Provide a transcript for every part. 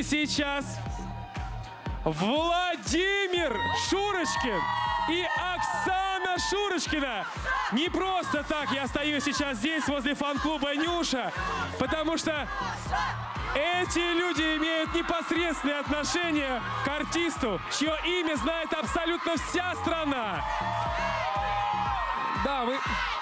сейчас Владимир Шурочкин и Оксана Шурочкина. Не просто так я стою сейчас здесь, возле фан-клуба «Нюша», потому что эти люди имеют непосредственное отношение к артисту, чье имя знает абсолютно вся страна. Да, вы...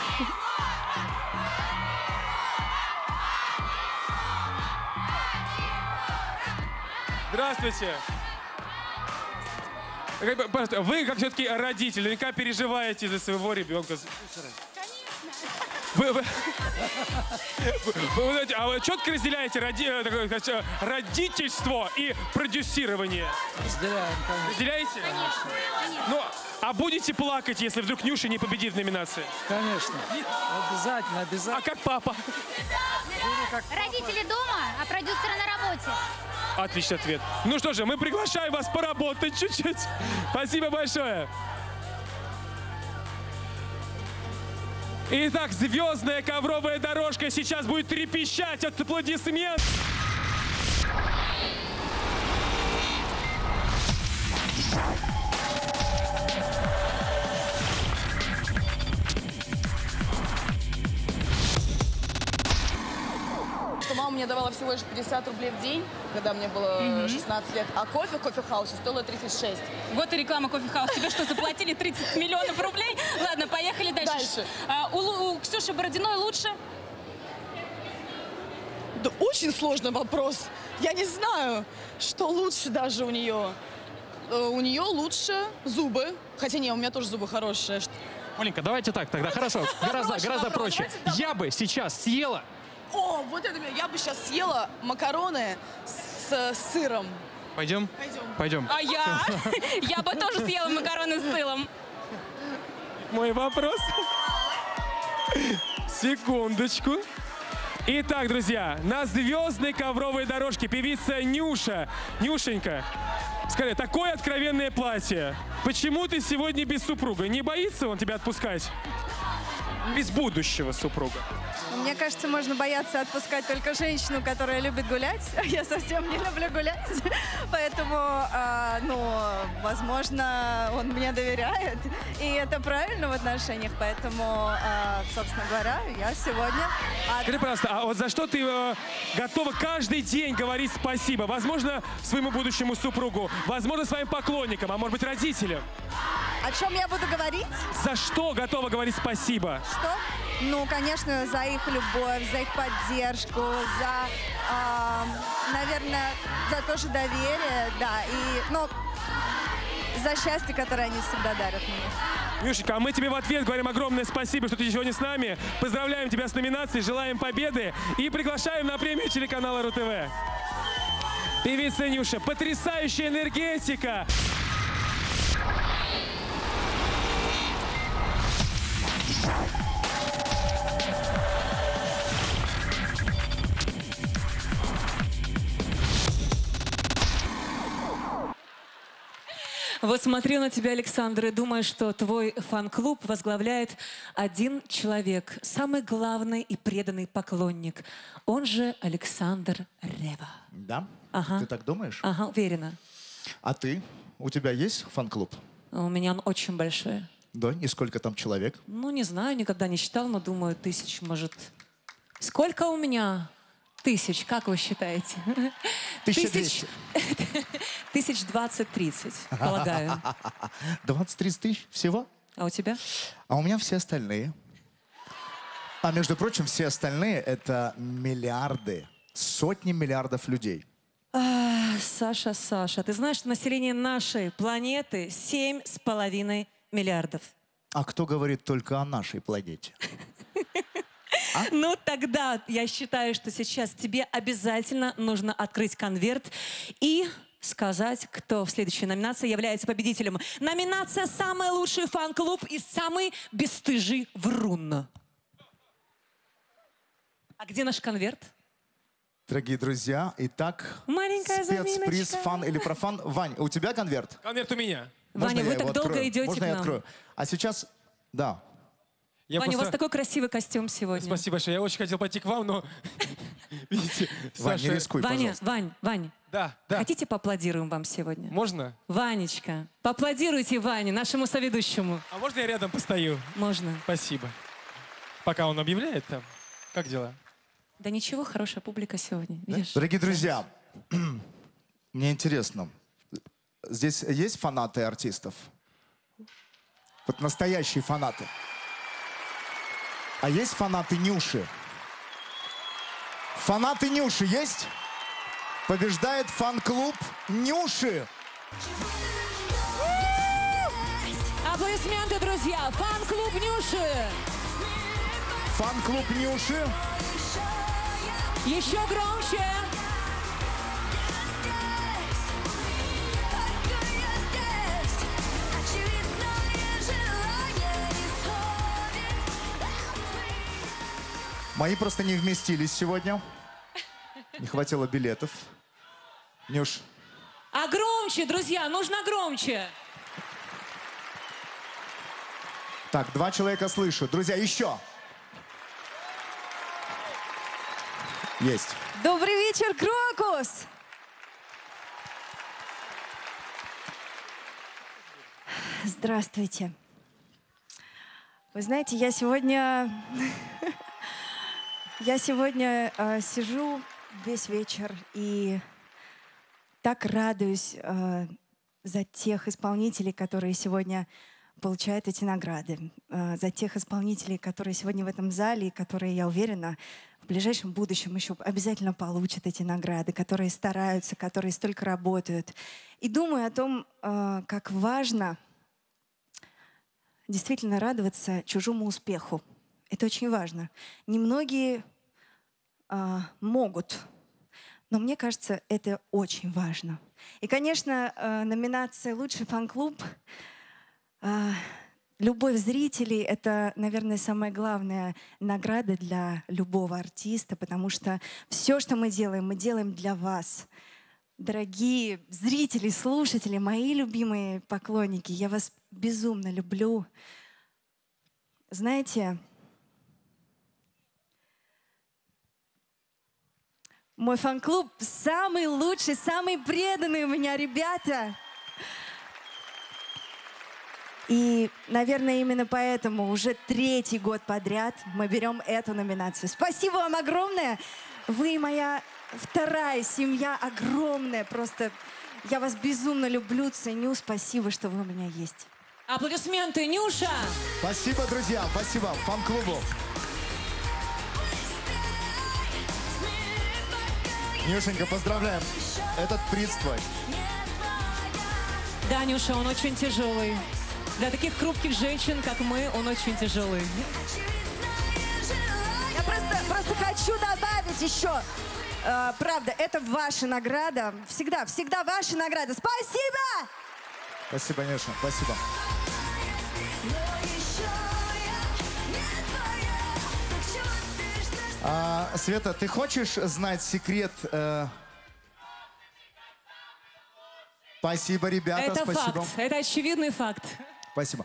Здравствуйте. Вы, как все-таки родители, наверняка переживаете за своего ребенка. Вы четко разделяете родительство и продюсирование? Разделяем, конечно. Разделяете? Конечно. Ну, а будете плакать, если вдруг Нюша не победит в номинации? Конечно. Обязательно, обязательно. А как папа? Родители дома, а продюсеры на работе. Отличный ответ. Ну что же, мы приглашаем вас поработать чуть-чуть. Спасибо большое. Итак, звездная ковровая дорожка сейчас будет трепещать от аплодисментов. Что мама мне давала всего лишь 50 рублей в день, когда мне было 16 лет, а кофе в кофе-хаусе стоило 36. Вот и реклама кофе-хаус. Тебе что, заплатили 30 миллионов рублей? Ладно, поехали дальше. У Ксюши Бородиной лучше? Да очень сложный вопрос. Я не знаю, что лучше даже у нее. У нее лучше зубы. Хотя не, у меня тоже зубы хорошие. Оленька, давайте так тогда. Хорошо, гораздо проще. Я бы сейчас съела... О, вот это я бы сейчас съела макароны с сыром. Пойдем? Пойдем. Пойдем. А я? Я бы тоже съела макароны с сыром. Мой вопрос. Секундочку. Итак, друзья, на звездной ковровой дорожке певица Нюша. Нюшенька, скажи, такое откровенное платье. Почему ты сегодня без супруга? Не боится он тебя отпускать? Без будущего супруга. Мне кажется, можно бояться отпускать только женщину, которая любит гулять. Я совсем не люблю гулять. Поэтому, возможно, он мне доверяет. И это правильно в отношениях. Поэтому, собственно говоря, я сегодня... Скажи, пожалуйста, а вот за что ты готова каждый день говорить спасибо? Возможно, своему будущему супругу, возможно, своим поклонникам, а может быть, родителям? О чем я буду говорить? За что готова говорить спасибо? Что? Ну, конечно, за их любовь, за их поддержку, за, наверное, за то же доверие, да, и, за счастье, которое они всегда дарят мне. Нюшенька, а мы тебе в ответ говорим огромное спасибо, что ты сегодня с нами. Поздравляем тебя с номинацией, желаем победы и приглашаем на премию телеканала РУ-ТВ. Певица Нюша, потрясающая энергетика. Вот смотрю на тебя, Александр, и думаю, что твой фан-клуб возглавляет один человек, самый главный и преданный поклонник. Он же Александр Ревва. Да? Ага. Ты так думаешь? Ага, уверена. А ты? У тебя есть фан-клуб? У меня он очень большой. Да? И сколько там человек? Ну, не знаю, никогда не считал, но думаю, 1000, может. Сколько у меня? 1000, как вы считаете? 1200. 1020-30, полагаю. 20-30 тысяч всего? А у тебя? А у меня все остальные. А между прочим, все остальные — это миллиарды, сотни миллиардов людей. Саша, ты знаешь, что население нашей планеты 7,5 миллиардов. А кто говорит только о нашей планете? А? Ну, тогда я считаю, что сейчас тебе обязательно нужно открыть конверт и сказать, кто в следующей номинации является победителем. Номинация «Самый лучший фан-клуб» и «Самый бесстыжий врун». А где наш конверт? Дорогие друзья, итак, маленькая спецприз заминочка. «Фан или профан». Вань, у тебя конверт? Конверт у меня. Ваня, вы так долго идете Можно к я нам? открою? А сейчас, да. Я Ваня, у вас просто- такой красивый костюм сегодня. Спасибо большое. Я очень хотел пойти к вам, но... Видите, Вань, не Саша... рискуй, Ваня, пожалуйста. Вань, Да, да. хотите поаплодируем вам сегодня? Можно? Ванечка, поаплодируйте Ване, нашему соведущему. А можно я рядом постою? Можно. Спасибо. Пока он объявляет там. Как дела? Да ничего, хорошая публика сегодня. Видишь? Дорогие друзья, мне интересно, здесь есть фанаты артистов? Вот настоящие фанаты. А есть фанаты Нюши? Фанаты Нюши есть? Побеждает фан-клуб Нюши. Аплодисменты, друзья! Фан-клуб Нюши! Фан-клуб Нюши. Еще громче! Мои просто не вместились сегодня. Не хватило билетов. Нюш, А громче, друзья, нужно громче! так, 2 человека слышу. Друзья, еще. Есть. Добрый вечер, Крокус! Здравствуйте. Вы знаете, я сегодня сижу весь вечер и так радуюсь за тех исполнителей, которые сегодня получают эти награды, за тех исполнителей, которые сегодня в этом зале, и которые, я уверена, в ближайшем будущем еще обязательно получат эти награды, которые стараются, которые столько работают. И думаю о том, как важно действительно радоваться чужому успеху. Это очень важно. Немногие могут, но мне кажется, это очень важно. И, конечно, номинация «Лучший фан-клуб», любовь зрителей — это, наверное, самая главная награда для любого артиста, потому что все, что мы делаем для вас. Дорогие зрители, слушатели, мои любимые поклонники, я вас безумно люблю. Знаете, мой фан-клуб самый лучший, самый преданный у меня ребята. И, наверное, именно поэтому уже 3-й год подряд мы берем эту номинацию. Спасибо вам огромное. Вы моя вторая семья, огромная. Просто я вас безумно люблю, ценю. Спасибо, что вы у меня есть. Аплодисменты, Нюша! Спасибо, друзья, спасибо фан-клубу. Нюшенька, поздравляем. Этот приз твой. Да, Нюша, он очень тяжелый. Для таких хрупких женщин, как мы, он очень тяжелый. Я просто хочу добавить еще. Правда, это ваша награда. Всегда ваша награда. Спасибо! Спасибо, Нюша, спасибо. Света, ты хочешь знать секрет? Спасибо, ребята, Это спасибо. факт, это очевидный факт. Спасибо.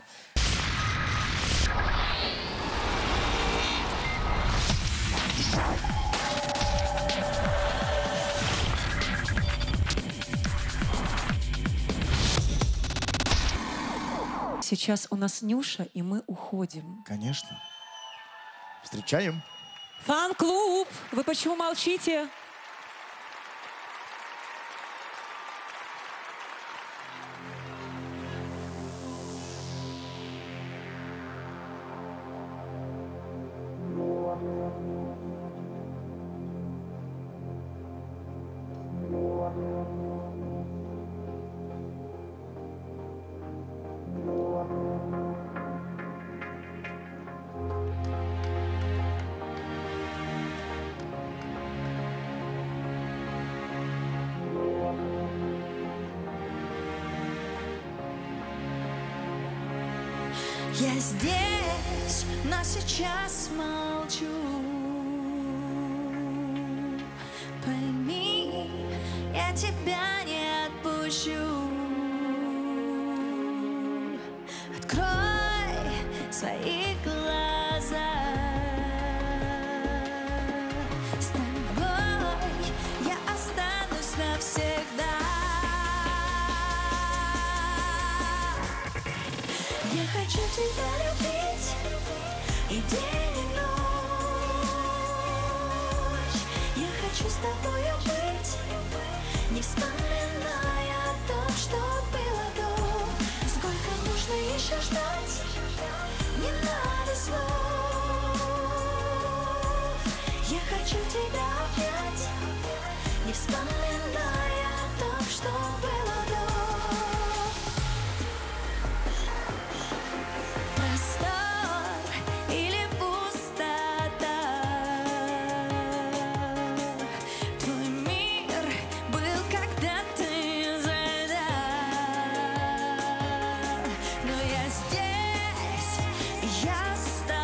Сейчас у нас Нюша, и мы уходим. Конечно. Встречаем. Фан-клуб! Вы почему молчите? Я здесь, но сейчас молчу. Пойми, я тебя не отпущу. Открой свои глаза. хочу тебя любить и день, и ночь. Я хочу с тобою быть, не вспоминая о том, что было до. Сколько нужно еще ждать, не надо слов. Я хочу тебя обнять, не вспоминая о том, что было до. Простор или пустота, твой мир был когда-то звезда, но я здесь, я с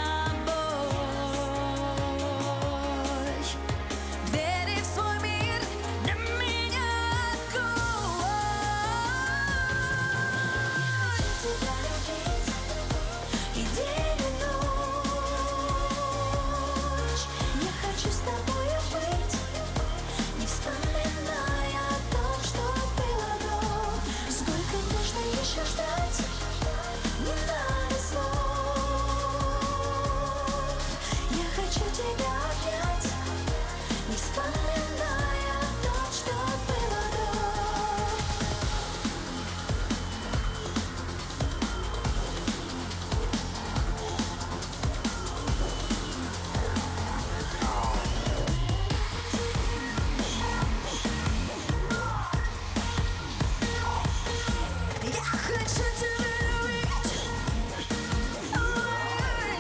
тобой. Двери в свой мир для меня открой. Тебя любить и день, и ночь. Я хочу с тобою быть, не вспоминая о том, что было до. Сколько нужно еще ждать, не надо слов. Я хочу тебя обнять, не вспоминая о том, что было до. Я хочу тебя любить, ой,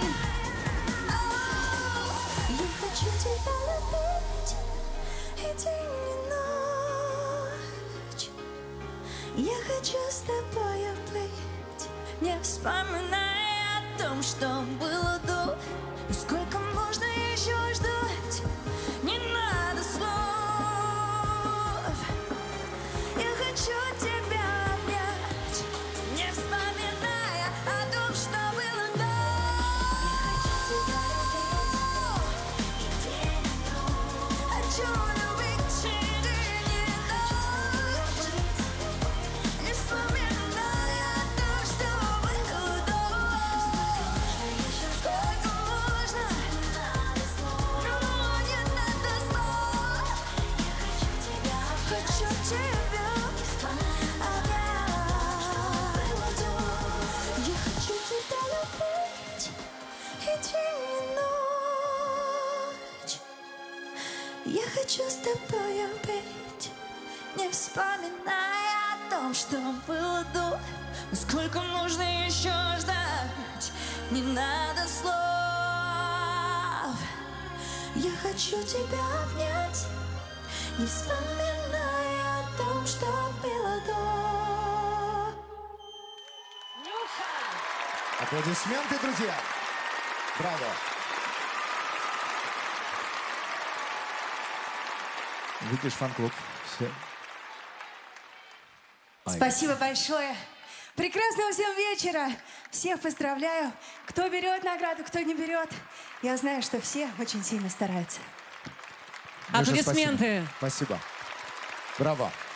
я хочу тебя любить и день, и ночь. Я хочу с тобою быть, не вспоминая о том, что было до. Сколько можно еще ждать, не надо слов. Я хочу тебя обнять, не вспоминая о том, что было до. Хочу любить и день, и ночь, не вспоминая о том, что было до. Сколько можно, но не надо слов. Хочу тебя обнять. Я хочу тебя любить и день, и ночь. Я хочу с тобою быть, не вспоминая о том, что было до. Сколько нужно еще ждать, не надо слов. Я хочу тебя обнять, не вспоминая о том, что было до. Аплодисменты, друзья. Браво. Видишь, фан-клуб. Все. Спасибо большое. Прекрасного всем вечера. Всех поздравляю. Кто берет награду, кто не берет. Я знаю, что все очень сильно стараются. Миша, Аплодисменты. Спасибо. Браво.